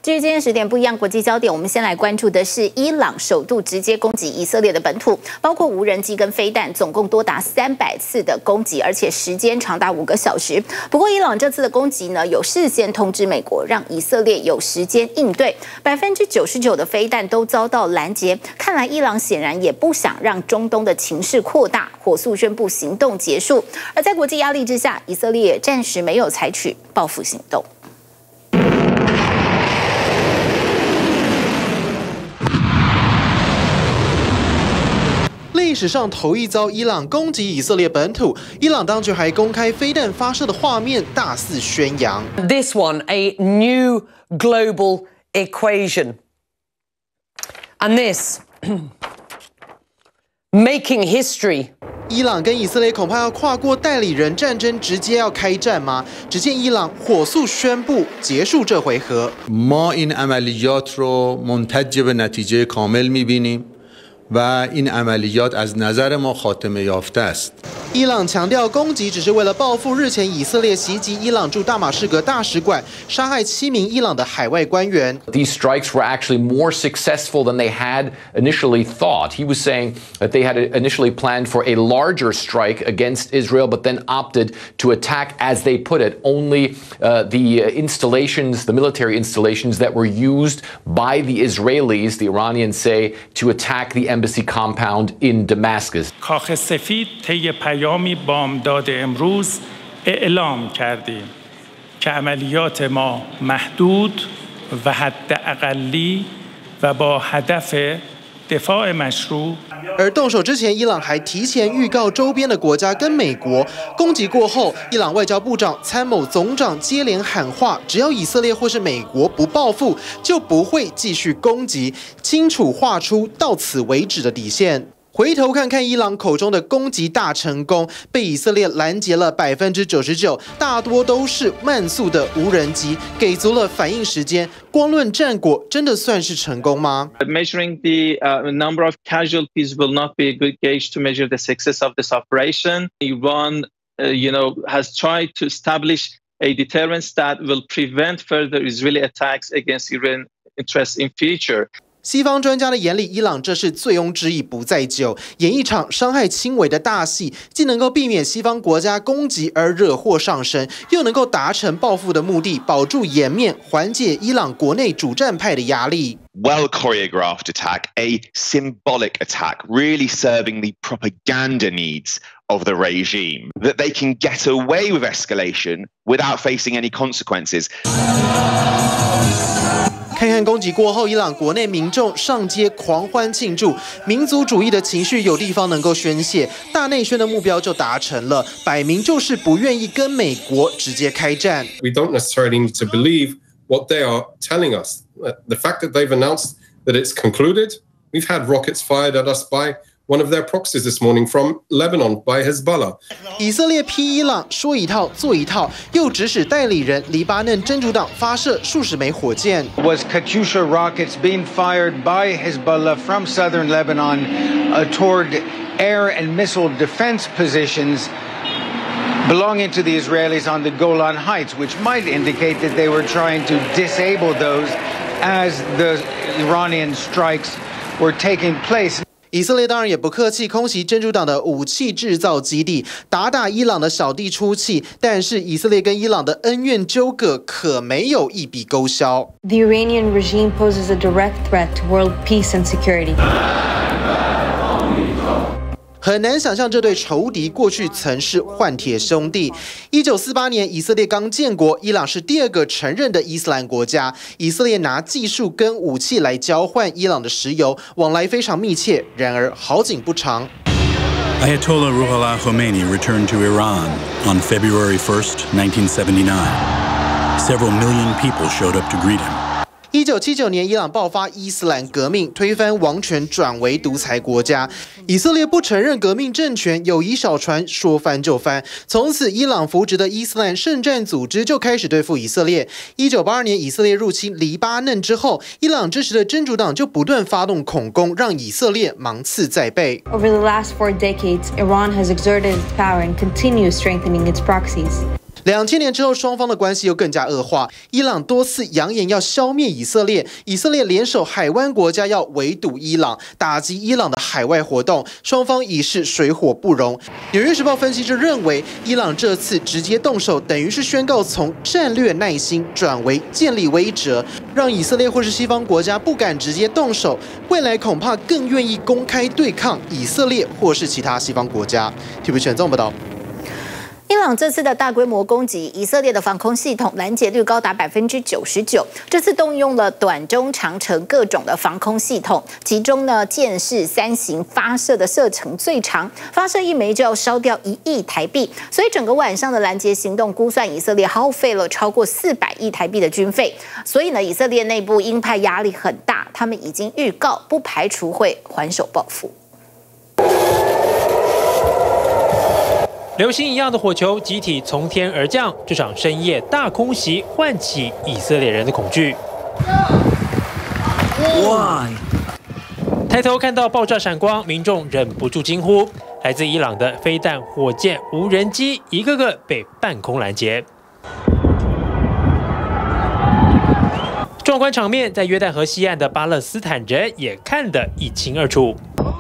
至于今天10点不一样国际焦点，我们先来关注的是伊朗首度直接攻击以色列的本土，包括无人机跟飞弹，总共多达300次的攻击，而且时间长达5个小时。不过，伊朗这次的攻击呢，有事先通知美国，让以色列有时间应对。99%的飞弹都遭到拦截，看来伊朗显然也不想让中东的情势扩大，火速宣布行动结束。而在国际压力之下，以色列也暂时没有采取报复行动。 历史上头一遭伊朗攻击以色列本土，伊朗当局还公开飞弹发射的画面，大肆宣扬。 This one, a new global equation, and this making history. 伊朗跟以色列恐怕要跨过代理人战争，直接要开战吗？只见伊朗火速宣布结束这回合。 ما این عملیات رو منتج به نتیجه کامل می‌بینیم. و این عملیات از نظر ما خاتمه یافته است. 伊朗强调，攻击只是为了报复日前以色列袭击伊朗驻大马士革大使馆，杀害7名伊朗的海外官员。 These strikes were actually more successful than they had initially thought. He was saying that they had initially planned for a larger strike against Israel, but then opted to attack, as they put it, only the installations, the military installations that were used by the Israelis, the Iranians say, to attack the embassy compound in Damascus. کاخ سفید طی پیامی بامداد امروز اعلام کردیم که عملیات ما محدود و حداقلی و با هدف دفاع مشروع。 而动手之前，伊朗还提前预告周边的国家跟美国。攻击过后，伊朗外交部长、参谋总长接连喊话：只要以色列或是美国不报复，就不会继续攻击，清楚划出到此为止的底线。回头看看伊朗口中的攻击大成功，被以色列拦截了99%，大多都是慢速的无人机，给足了反应时间。光论战果，真的算是成功吗 ？Measuring the number of casualties will not be a good gauge to measure the success of this operation. Iran, has tried to establish a deterrence that will prevent further Israeli attacks against Iran interests in future. 西方专家的眼里，伊朗这是醉翁之意不在酒，演一场伤害轻微的大戏，既能够避免西方国家攻击而惹祸上身，又能够达成报复的目的，保住颜面，缓解伊朗国内主战派的压力。 Well choreographed attack, a symbolic attack, really serving the propaganda needs of the regime, that they can get away with escalation without facing any consequences. 看看攻击过后，伊朗国内民众上街狂欢庆祝，民族主义的情绪有地方能够宣泄，大内宣的目标就达成了，摆明就是不愿意跟美国直接开战。 We don't necessarily need to believe what they are telling us. The fact that they've announced that it's concluded, we've had rockets fired at us by one of their proxies this morning from Lebanon by Hezbollah. 以色列批伊朗说一套做一套，又指使代理人黎巴嫩真主党发射数十枚火箭。 Was Katyusha rockets being fired by Hezbollah from southern Lebanon toward air and missile defense positions belonging to the Israelis on the Golan Heights, which might indicate that they were trying to disable those as the Iranian strikes were taking place. 以色列当然也不客气，空袭真主党的武器制造基地，打伊朗的小弟出气。但是以色列跟伊朗的恩怨纠葛可没有一笔勾销。 The Iranian regime poses a direct threat to world peace and security. 很难想象这对仇敌过去曾是换铁兄弟。1948年以色列刚建国，伊朗是第2个承认的伊斯兰国家。以色列拿技术跟武器来交换伊朗的石油，往来非常密切。然而好景不长。 Ayatollah Ruhollah Khomeini returned to Iran on February 1st, 1979. Several million people showed up to greet him. 1979年，伊朗爆发伊斯兰革命，推翻王权，转为独裁国家。以色列不承认革命政权，友谊小船说翻就翻。从此，伊朗扶植的伊斯兰圣战组织就开始对付以色列。1982年，以色列入侵黎巴嫩之后，伊朗支持的真主党就不断发动恐攻，让以色列芒刺在背。 Over the last 4 decades, Iran has exerted its power and continues strengthening its proxies. 2000年之后，双方的关系又更加恶化。伊朗多次扬言要消灭以色列，以色列联手海湾国家要围堵伊朗，打击伊朗的海外活动，双方已是水火不容。纽约时报分析就认为，伊朗这次直接动手，等于是宣告从战略耐心转为建立威慑，让以色列或是西方国家不敢直接动手，未来恐怕更愿意公开对抗以色列或是其他西方国家。TVB 选综报道。 伊朗这次的大规模攻击，以色列的防空系统拦截率高达99%。这次动用了短、中、长程各种的防空系统，其中呢，箭式3型发射的射程最长，发射1枚就要烧掉1亿台币。所以整个晚上的拦截行动，估算以色列耗费了超过400亿台币的军费。所以呢，以色列内部鹰派压力很大，他们已经预告不排除会还手报复。 流星一样的火球集体从天而降，这场深夜大空袭唤起以色列人的恐惧。Why？ 抬头看到爆炸闪光，民众忍不住惊呼：来自伊朗的飞弹、火箭、无人机，一个个被半空拦截。壮观场面在约旦河西岸的巴勒斯坦人也看得一清二楚。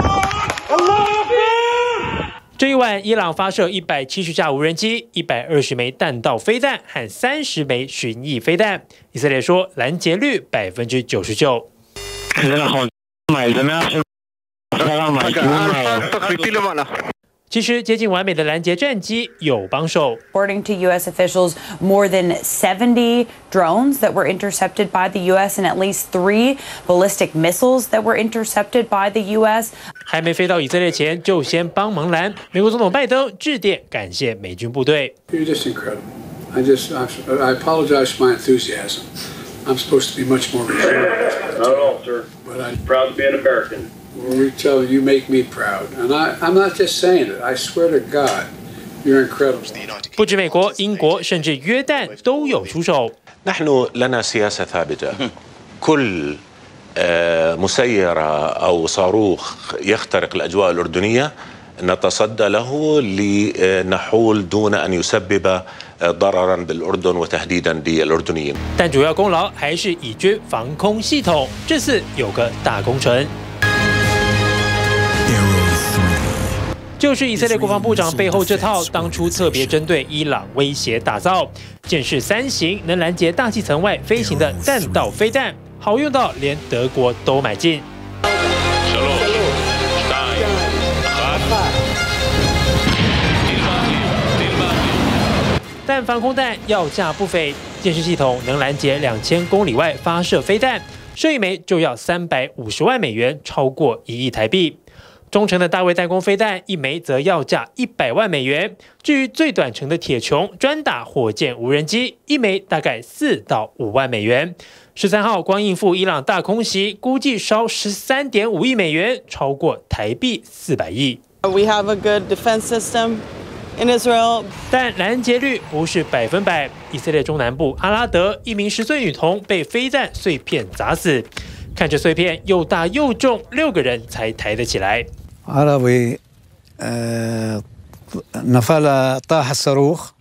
这一晚，伊朗发射170架无人机、120枚弹道飞弹和30枚巡弋飞弹。以色列说拦截率99%。其实接近完美的拦截战机有帮手。 According to U.S. officials, more than 70 drones that were intercepted by the U.S. and at least 3 ballistic missiles that were intercepted by the U.S. 还没飞到以色列前，就先帮忙拦。美国总统拜登致电感谢美军部队。 You're just incredible. I apologize for my enthusiasm. I'm supposed to be much more reserved. Not at all, sir. But I'm proud to be an American. We tell you make me proud, and I'm not just saying it. I swear to God, you're incredible. 不止美国、英国，甚至约旦都有出手。 نحن لنا سياسة ثابتة. كل مسيرة أو صاروخ يخترق الأجواء الأردنية نتصدى له لنحول دون أن يسبب ضررا بالأردن وتهديدا للأردنيين. 但主要功劳还是以军防空系统，这次有个大工程。就是以色列国防部长背后这套，当初特别针对伊朗威胁打造，箭式3型能拦截大气层外飞行的弹道飞弹，好用到连德国都买进。但防空弹要价不菲，箭式系统能拦截2000公里外发射飞弹，射一枚就要350万美元，超过1亿台币。中程的大卫弹弓飞弹一枚则要价100万美元。至于最短程的铁穹专打火箭无人机，一枚大概4到5万美元。13号光应付伊朗大空袭，估计烧13.5亿美元，超过台币400亿。 We have a good defense system in Israel. 但拦截率不是100%。以色列中南部阿拉德一名10岁女童被飞弹碎片砸死，看着碎片又大又重，6个人才抬得起来。 عربي نفل طاح الصاروخ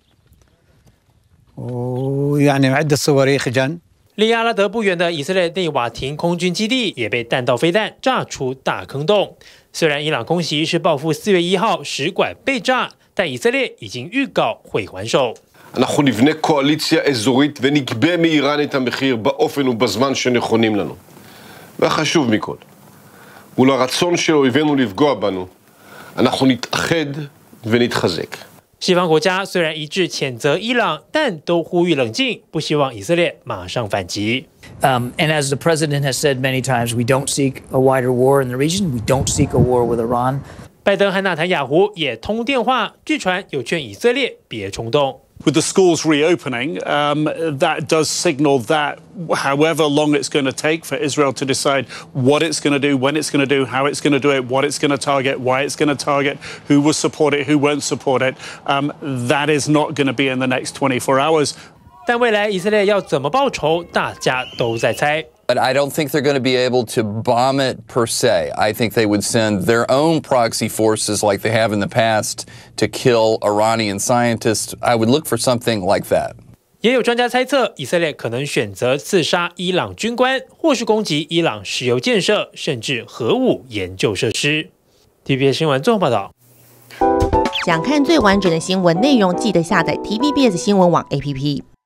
ويعني عدة صواريخ جن。 离阿拉德不远的以色列内瓦廷空军基地也被弹道飞弹炸出大坑洞。虽然伊朗空袭是报复4月1号使馆被炸，但以色列已经预告会还手。 אנחנו נבנה קואליציה אזורית ונגבה מאיראן את המחיר באופן ובזמן שנכונים לנו. והחשוב מכל, מול הרצון של אויבינו לפגוע בנו, אנחנו נתאחד ונתחזק. 西方国家虽然一致谴责伊朗，但都呼吁冷静，不希望以色列马上反击。 And as the president has said many times, we don't seek a wider war in the region. We don't seek a war with Iran. 拜登和纳坦雅胡也通电话，据传有劝以色列别冲动。 With the schools reopening, that does signal that however long it's going to take for Israel to decide what it's going to do, when it's going to do, how it's going to do it, what it's going to target, why it's going to target, who will support it, who won't support it, that is not going to be in the next 24 hours. 但未来以色列要怎么报仇，大家都在猜。 But I don't think they're going to be able to bomb it per se. I think they would send their own proxy forces like they have in the past to kill Iranian scientists. I would look for something like that. 也有专家猜测，以色列可能选择刺杀伊朗军官，或是攻击伊朗石油建设，甚至核武研究设施。TVBS 新闻综合报道。 想看最完整的新闻内容，记得下载 TVBS 新闻网 APP。